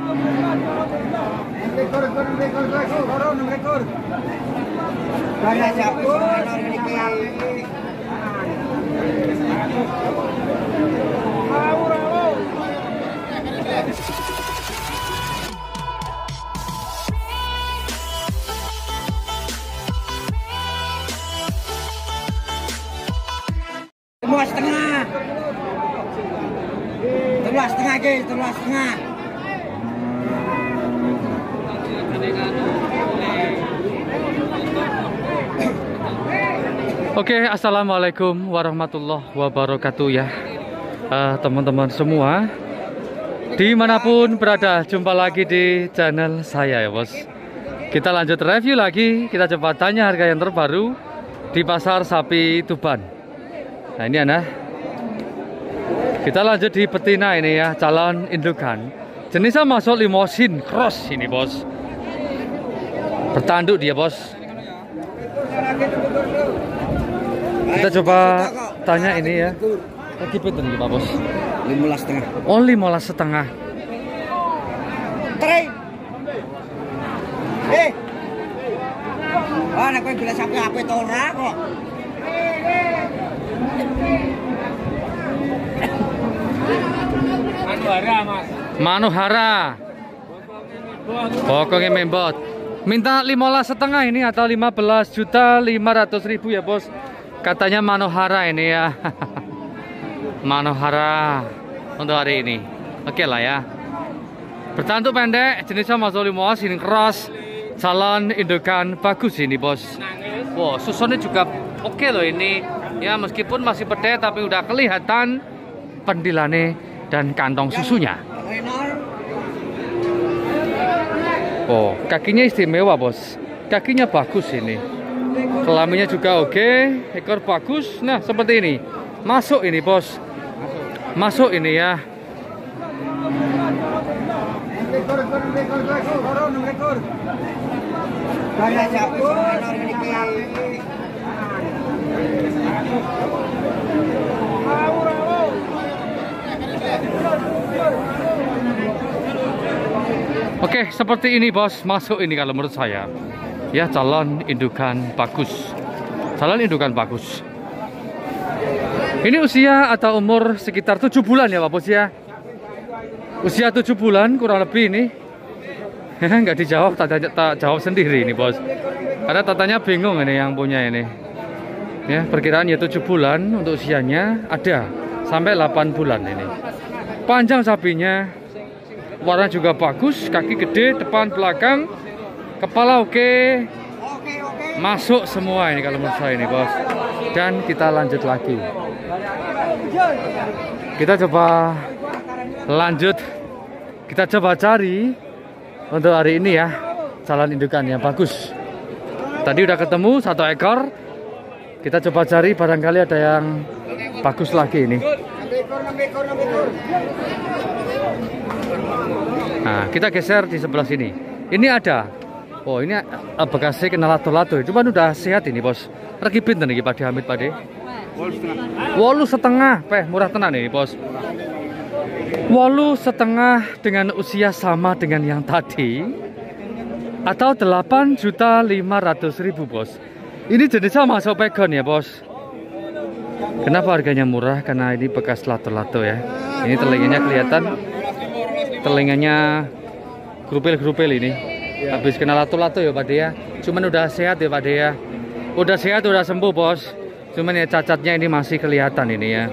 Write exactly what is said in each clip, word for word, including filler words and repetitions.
Rekor, rekor, rekor, rekor, rekor, rekor. Banyak cabut, Terluas setengah, terluas setengah guys, terluas setengah. Oke, assalamualaikum warahmatullahi wabarakatuh ya teman-teman uh, semua dimanapun berada, jumpa lagi di channel saya ya bos. Kita lanjut review lagi, kita coba tanya harga yang terbaru di pasar sapi Tuban. Nah ini Anda, kita lanjut di betina ini ya, calon indukan jenisnya masuk limosin cross ini bos, bertanduk dia bos. Kita coba tanya ini ya, lagi betul nih Pak Bos. lima belas setengah. Oh lima belas setengah. Teri. Eh. Wah, nek kowe bila sapi ape to ora kok. Manuhara, Mas. Manuhara. Pokoknya membot. Minta lima belas setengah ini atau lima belas juta lima ratus ribu ya bos. Katanya Manuhara ini ya. Manuhara untuk hari ini. Oke lah ya. Bertanduk pendek, jenisnya masuk lima belas, ini cross. Calon indukan bagus ini bos. Wow, susunnya juga oke loh ini. Ya meskipun masih pede tapi udah kelihatan pendilane dan kantong susunya. Oh, kakinya istimewa bos. Kakinya bagus ini. Kelaminnya juga oke, ekor bagus. Nah seperti ini. Masuk ini bos. Masuk ini ya. Oke, seperti ini bos, masuk ini kalau menurut saya. Ya, calon indukan bagus. Calon indukan bagus. Ini usia atau umur sekitar tujuh bulan ya Pak Bos ya. Usia tujuh bulan kurang lebih ini. Nggak dijawab, tak, tak jawab sendiri ini bos. Karena tatanya bingung ini yang punya ini. Ya, perkiraannya tujuh bulan untuk usianya ada sampai delapan bulan ini. Panjang sapinya. Warna juga bagus, kaki gede, depan belakang, kepala oke, masuk semua ini kalau menurut saya ini bos. Dan kita lanjut lagi. Kita coba lanjut, kita coba cari untuk hari ini ya calon indukan yang bagus. Tadi udah ketemu satu ekor, kita coba cari barangkali ada yang bagus lagi ini. Nah, kita geser di sebelah sini. Ini ada. Oh, ini bekasnya kena lato-lato. Cuman udah sehat ini, bos. Regi pinten nih Pak Hamid Pade? Wolu setengah. Peh, murah tenan ini, bos. Wolu setengah dengan usia sama dengan yang tadi. Atau delapan juta lima ratus ribu, bos. Ini jenisnya masuk pegon ya, bos. Kenapa harganya murah? Karena ini bekas lato-lato ya. Ini telinganya kelihatan. Telinganya grupil-grupil ini. Habis kena lato-lato ya Pak De ya. Cuman udah sehat ya Pak De ya. Udah sehat, udah sembuh bos. Cuman ya cacatnya ini masih kelihatan ini ya.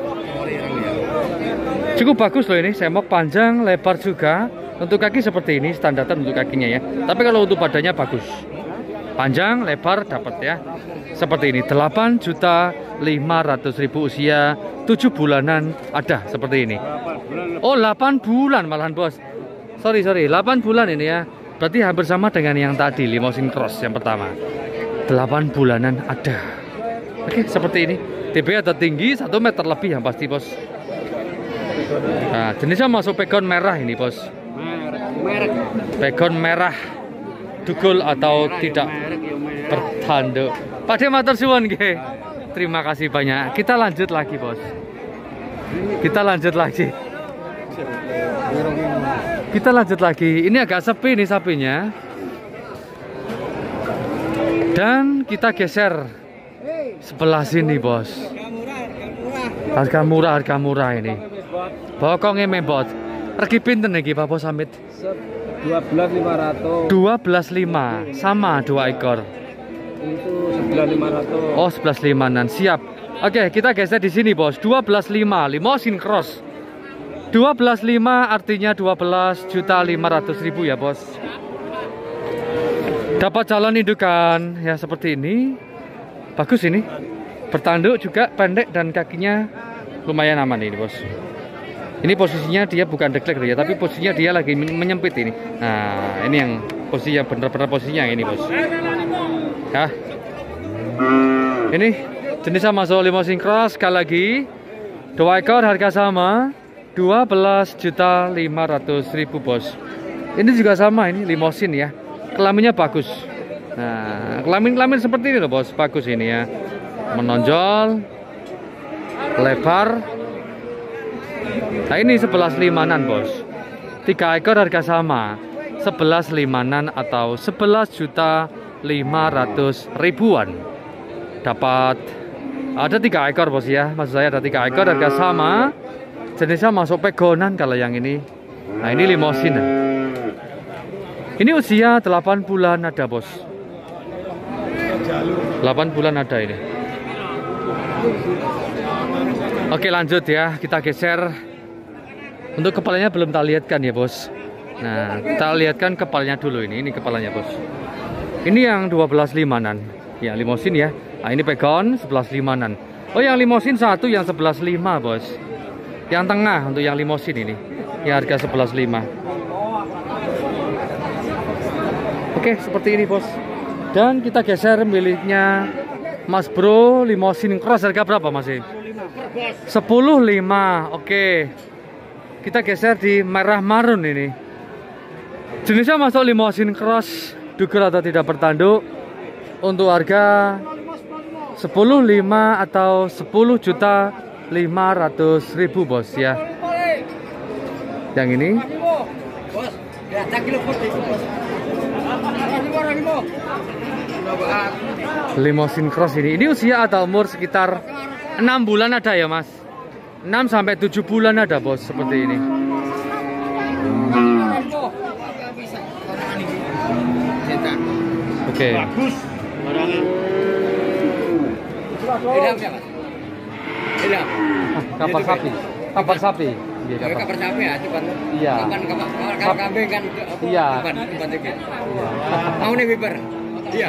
Cukup bagus loh ini. Semok panjang, lebar juga. Untuk kaki seperti ini, standaran untuk kakinya ya. Tapi kalau untuk badannya bagus. Panjang, lebar dapat ya. Seperti ini, delapan juta lima ratus ribu usia tujuh bulanan ada seperti ini. Oh, delapan bulan malahan bos. Sorry, sorry, delapan bulan ini ya. Berarti hampir sama dengan yang tadi, limousine cross yang pertama. delapan bulanan ada. Oke, seperti ini. T B atau tinggi satu meter lebih yang pasti bos. Nah, jenisnya masuk pegon merah ini bos. Merek. Pegon merah. Dugul atau tidak bertanduk. Pak De matur suwun nggih. Terima kasih banyak. Kita lanjut lagi, bos. Kita lanjut lagi. Kita lanjut lagi. Ini agak sepi nih sapinya. Dan kita geser sebelah sini, bos. Harga murah, harga murah ini. Bokongnya membot. Regi pinten iki Pak Bos Amit? dua belas lima ratus. dua belas lima sama dua ekor. Itu sebelas lima ratus. Oh, sebelas lima-an. Siap. Oke, kita geser di sini, bos. dua belas lima, limosin cross. dua belas lima artinya dua belas juta lima ratus ribu ya, bos. Dapat calon indukan ya seperti ini. Bagus ini. Bertanduk juga pendek dan kakinya lumayan aman ini, bos. Ini posisinya dia bukan deklek ya, tapi posisinya dia lagi menyempit ini. Nah, ini yang posisi yang benar-benar posisinya ini, bos. Ya. Ini jenisnya masuk limosin cross sekali lagi. Dua ekor harga sama dua belas juta lima ratus ribu, bos. Ini juga sama ini limosin ya. Kelaminnya bagus. Nah, kelamin-kelamin seperti ini loh, bos. Bagus ini ya. Menonjol, lebar. Nah, ini sebelas limanan, bos. Tiga ekor harga sama sebelas limanan atau sebelas juta lima ratus ribuan. Dapat ada tiga ekor, bos ya. Maksud saya ada tiga ekor harga sama. Jenisnya masuk pegonan kalau yang ini. Nah, ini limosin. Ini usia delapan bulan ada, bos. delapan bulan ada ini. Oke, lanjut ya. Kita geser. Untuk kepalanya belum kita lihatkan ya, bos. Nah, kita lihatkan kepalanya dulu ini. Ini kepalanya, bos. Ini yang dua belas limanan. Ya, limosin ya. Nah, ini pegon sebelas limanan. Oh, yang limosin satu yang sebelas lima, bos. Yang tengah untuk yang limosin ini. Ya, harga sebelas lima. Oke, seperti ini, bos. Dan kita geser miliknya Mas Bro limosin cross harga berapa, Mas? sepuluh lima. Oke. Kita geser di merah marun ini. Jenisnya masuk limosin cross, dugur atau tidak bertanduk. Untuk harga sepuluh lima atau sepuluh juta lima ratus ribu, bos ya. Yang ini limosin cross ini. Ini usia atau umur sekitar enam bulan ada ya, mas? enam sampai tujuh bulan ada, bos, seperti ini. Oke. Bagus. Kapal sapi. Kapal sapi. Iya, kapal sapi ya, cepat. Iya. Kapan kapal kambing kan? Iya. Mau nih wiper. Iya.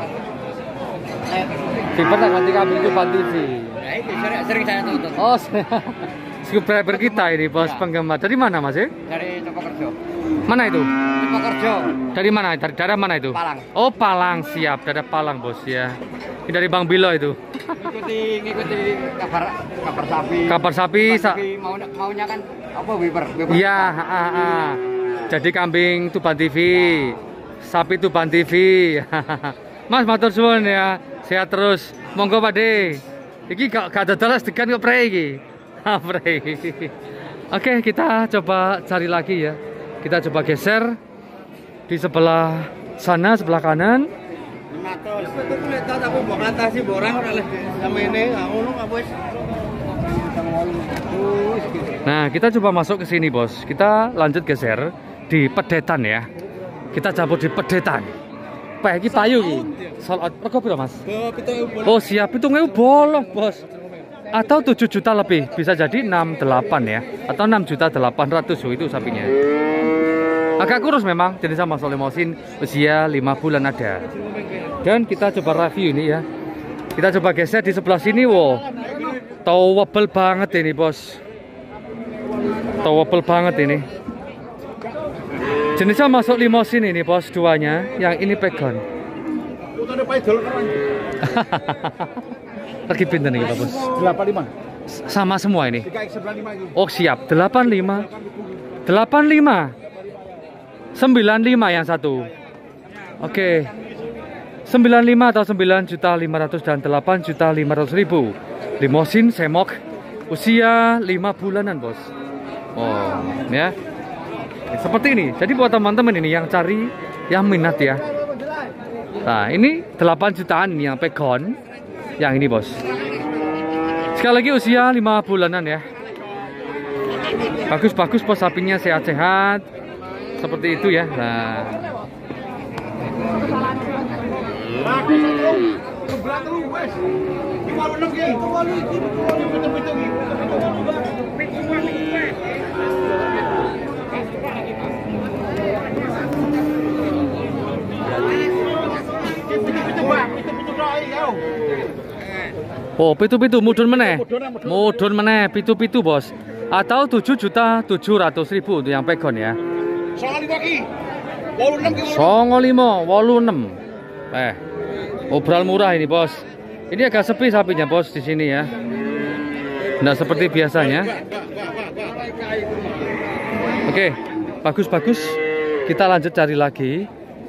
Wiper tak ganti kambing itu Pan T V. Ya, itu sering, sering saya tonton. Oh, subscriber kita ini, bos, penggemar. Dari mana, mas? Ya? Dari Topokerjo. Mana itu? Topokerjo. Dari mana? Dari daerah mana itu? Palang. Oh, Palang, siap. Daerah Palang, bos ya. Ini dari Bang Bilo itu. Ngikuti ngikuti kabar kabar sapi. Kabar sapi. Sa mau maunya kan apa wiper? Iya, ah, ah. Jadi kambing Tuban T V, sapi Tuban T V. Mas, matur suwun ya. Sehat terus. Monggo Pakde. Iki gak gak dalas degan kok prei iki. Ha, prei. Oke, kita coba cari lagi ya. Kita coba geser di sebelah sana, sebelah kanan. Nah, kita coba masuk ke sini, bos. Kita lanjut geser di pedetan ya. Kita cabut di pedetan. Pak, iki payu iki. Salat rego piro, Mas? Oh, siap. Hitungnya bolong, bos. Atau tujuh juta lebih. Bisa jadi enam delapan ya. Atau enam juta delapan ratus itu sapinya. Agak kurus memang, jenisnya Mas Limosin, usia lima bulan ada. Dan kita coba review ini ya. Kita coba geser di sebelah sini, wow. Towable banget ini, bos. Towable banget ini. Jenisnya masuk limosin ini, bos, duanya. Yang ini pegon. Lagi pinter nih, bos. delapan lima. Sama semua ini. Oh, siap. delapan lima. delapan lima. sembilan lima yang satu. Oke. sembilan lima atau sembilan juta lima ratus dan delapan juta lima ratus ribu. Limosin semok usia lima bulanan, bos. Oh, ya. Seperti ini. Jadi buat teman-teman ini yang cari, yang minat ya. Nah, ini delapan jutaan ini yang pegon. Yang ini, Bos. Sekali lagi usia lima bulanan ya. Bagus-bagus Bos, sapinya sehat-sehat. Seperti itu ya. Nah. Oh, pitu-pitu mudun meneh. Mudun meneh, pitu-pitu, Bos. Atau tujuh juta tujuh ratus ribu untuk yang pegon ya. Songo limo, wolu enam. Eh, obral murah ini, Bos. Ini agak sepi sapinya, Bos, di sini ya. Nggak seperti biasanya. Oke, bagus-bagus. Kita lanjut cari lagi.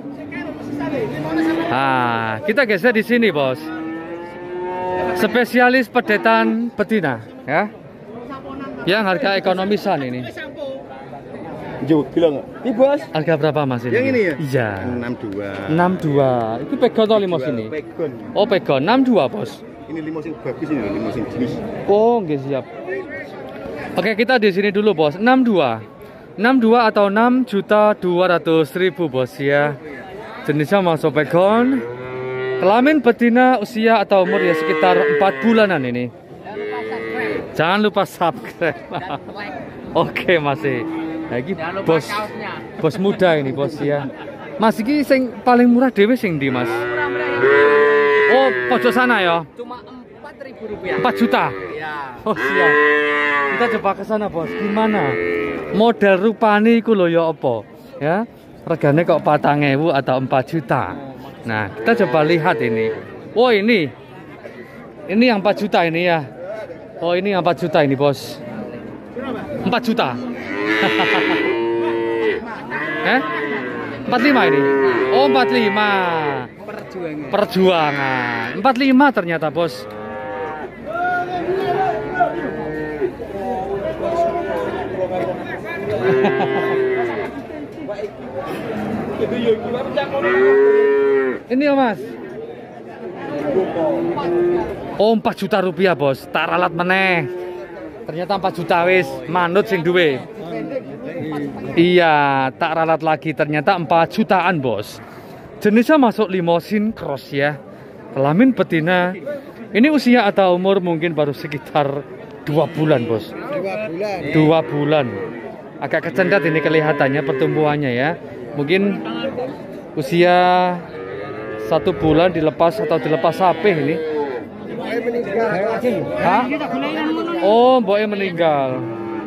Nah, kita geser di sini, Bos. Spesialis pedetan betina, ya. Yang harga ekonomisan ini. Jauh bilang, ini Bos. Harga berapa Mas ini? Yang ini ya? Iya. enam dua. enam dua. Itu pegon atau limos ini? Pegon. Oh, pegon enam dua, Bos. Ini limos yang bagus ini, limos yang jenis. Oh, nggak siap. Oke, kita di sini dulu, Bos. enam dua. enam dua atau enam juta dua ratus ribu, Bos ya. Jenisnya masuk pegon. Kelamin betina usia atau umur ya sekitar empat bulanan ini. Jangan lupa subscribe. Oke, masih. Lagi bos, bos muda ini, Bos ya. Mas ini sing paling murah dewe sing di Mas. Oh, pojok sana ya. Cuma empat ribu rupiah. empat juta. Ya. Oh, siap. Kita coba ke sana, Bos. Gimana? Model rupane iku lho ya apa? Ya. Regane kok patang ewu atau empat juta. Nah, kita coba lihat ini. Oh, ini. Ini yang empat juta ini ya. Oh, ini yang empat juta ini, Bos. empat juta. Eh? empat puluh lima ini. Oh, empat puluh lima. Perjuangan. Perjuangan. empat puluh lima ternyata, Bos. Ini ya, Mas. Oh, empat juta rupiah, Bos. Tak ralat meneh. Ternyata empat juta wis manut sing duwe. Iya, tak ralat lagi. Ternyata empat jutaan, Bos. Jenisnya masuk limosin cross ya. Kelamin betina. Ini usia atau umur mungkin baru sekitar dua bulan, Bos. Dua bulan. Dua bulan. Agak kecendat ini kelihatannya pertumbuhannya ya. Mungkin usia satu bulan dilepas atau dilepas sapi ini. Hah? Oh, mboknya meninggal.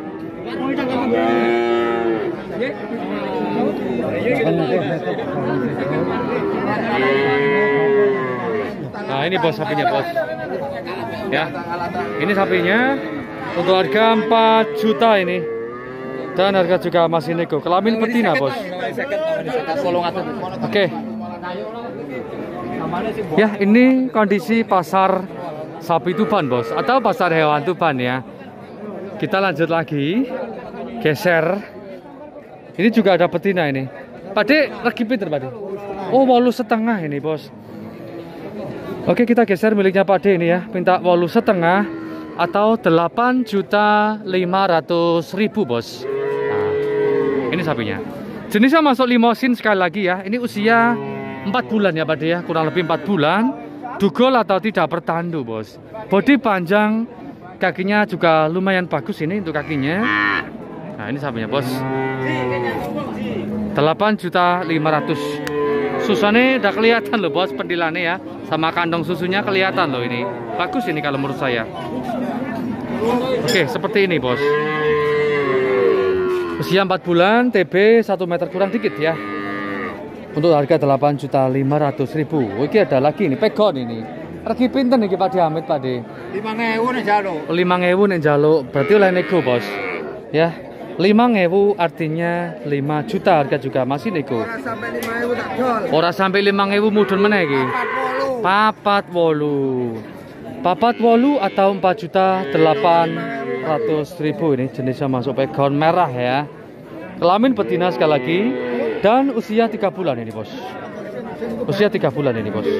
Nah, ini Bos sapinya, Bos. Ya. Ini sapinya untuk harga empat juta ini. Dan harga juga masih nego. Kelamin betina, Bos. Oke. Ya, ini kondisi pasar sapi Tuban, Bos, atau pasar hewan Tuban ya. Kita lanjut lagi. Geser. Ini juga ada betina ini. Pade lagi pinter, Pade. Oh, wolu setengah ini, Bos. Oke, kita geser miliknya Pade ini ya. Minta wolu setengah atau delapan juta lima ratus ribu, Bos. Ini sapinya. Jenisnya masuk limosin sekali lagi ya. Ini usia empat bulan ya, Pak ya. Kurang lebih empat bulan. Dugol atau tidak bertandu, Bos. Bodi panjang, kakinya juga lumayan bagus ini untuk kakinya. Nah, ini sapinya, Bos. delapan juta lima ratus. Susunya udah kelihatan loh, Bos, pendilannya ya. Sama kantong susunya kelihatan loh ini. Bagus ini kalau menurut saya. Oke, seperti ini, Bos. Usia empat bulan, T B satu meter kurang dikit ya. Untuk harga delapan juta lima ratus ribu. Oke, ada lagi nih, pegon ini. Regi pinten nih Pak Amit, Pak De? lima ribu nih jaluk. lima ribu nih jaluk. Berarti oleh nego, Bos. Ya. lima ribu artinya lima juta, harga juga masih nego. Ora sampai lima ribu tak jual. Ora sampai lima ribu mudun meneh iki. Papat wolu. Papat wolu atau empat juta delapan ratus ribu ini jenisnya masuk pegon merah ya. Kelamin betina sekali lagi. Dan usia tiga bulan ini bos. Usia tiga bulan ini bos.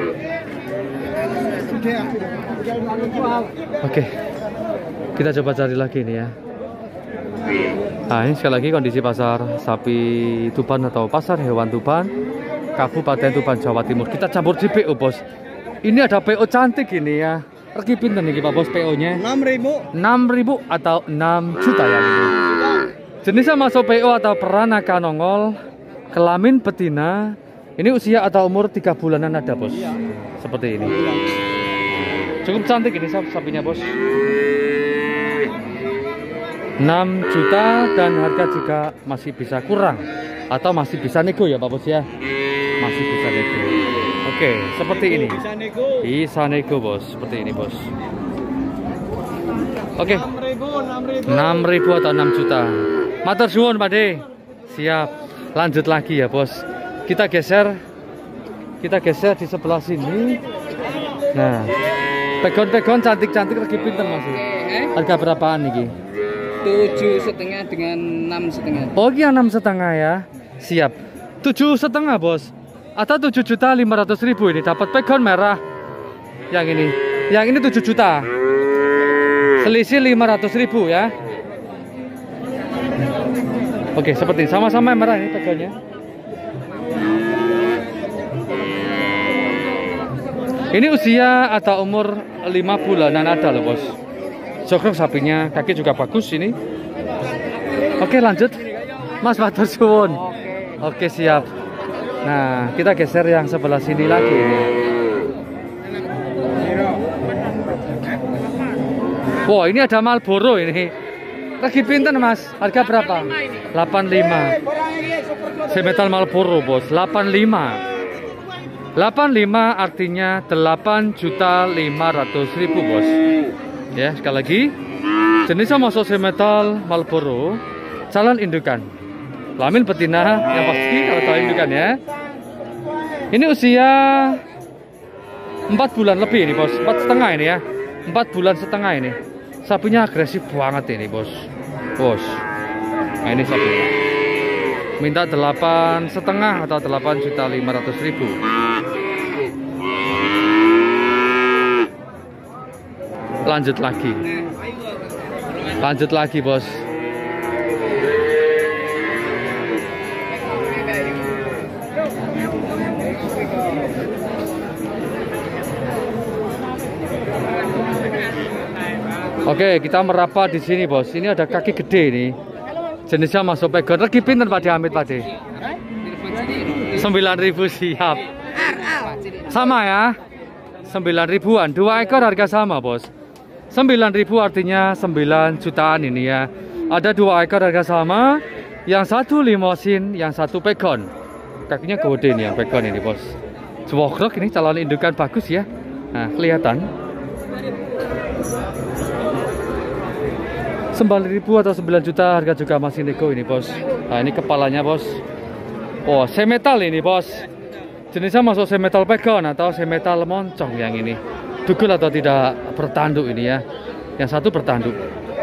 Oke, kita coba cari lagi ini ya. Nah ini sekali lagi kondisi pasar sapi Tuban atau pasar hewan Tuban, Kabupaten Tuban, Jawa Timur. Kita campur di P O bos. Ini ada P O cantik ini ya. Regi pinten nih Pak bos P O-nya? enam ribu. enam ribu atau enam juta ya ini. Jenisnya masuk P O atau peranakan nongol. Kelamin betina. Ini usia atau umur tiga bulanan ada bos. Seperti ini. Cukup cantik ini sapinya bos. enam juta dan harga juga masih bisa kurang atau masih bisa nego ya Pak bos ya. Masih bisa nego. Oke, seperti ini. Bisa nego. Bisa nego bos, seperti ini bos. Oke. enam ribu, enam ribu. enam ribu atau enam juta. Matur suwun Pak De. Siap. Lanjut lagi ya bos. Kita geser. Kita geser di sebelah sini. Nah, pegon-pegon cantik-cantik lagi pinten Mas. Harga berapaan nih? Tujuh setengah dengan enam setengah. Oh iya enam setengah ya. Siap. Tujuh setengah bos. Atau tujuh juta lima ratus ribu ini dapat pegon merah. Yang ini. Yang ini tujuh juta. Selisih lima ratus ribu ya. Oke, seperti ini. Sama-sama yang merah ini pegonnya. Ini usia atau umur lima bulanan ada loh bos. Jogrok sapinya, kaki juga bagus ini. Oke lanjut. Mas matur suwun. Oke siap. Nah kita geser yang sebelah sini lagi. Wah ini ada Marlboro ini. Lagi pinten mas? Harga berapa? delapan puluh lima. Semetal Marlboro bos. delapan puluh lima. delapan puluh lima artinya delapan juta lima ratus ribu bos. Ya sekali lagi. Jenisnya masuk semetal Marlboro. Calon indukan. Kelamin betina yang pasti kalau calon indukan ya. Ini usia empat bulan lebih ini bos. Empat setengah ini ya. Empat bulan setengah ini. Sapinya agresif banget ini bos. Bos. Nah ini sapinya. Minta delapan setengah atau delapan juta lima ratus ribu. Lanjut lagi. Lanjut lagi bos. Oke, kita merapat di sini bos. Ini ada kaki gede ini. Jenisnya masuk pegon. Regi pinten Pak De Hamid Pak De? sembilan ribu siap. Sama ya. sembilan ribuan. Dua ekor harga sama bos. sembilan ribu artinya sembilan jutaan ini ya. Ada dua ekor harga sama. Yang satu limosin, yang satu pegon. Kakinya gede nih yang pegon ini bos. Jogrok ini calon indukan bagus ya. Nah kelihatan. sembilan ribu atau sembilan juta harga juga masih nego ini bos. Nah ini kepalanya bos. Oh semetal ini bos. Jenisnya masuk semetal pegon atau semetal moncong yang ini. Dugul atau tidak bertanduk ini ya. Yang satu bertanduk.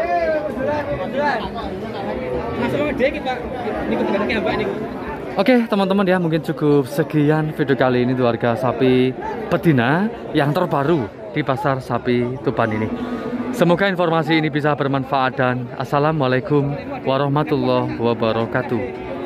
Oke teman-teman ya, mungkin cukup sekian video kali ini untuk harga sapi betina yang terbaru di pasar sapi Tuban ini. Semoga informasi ini bisa bermanfaat dan assalamualaikum warahmatullahi wabarakatuh.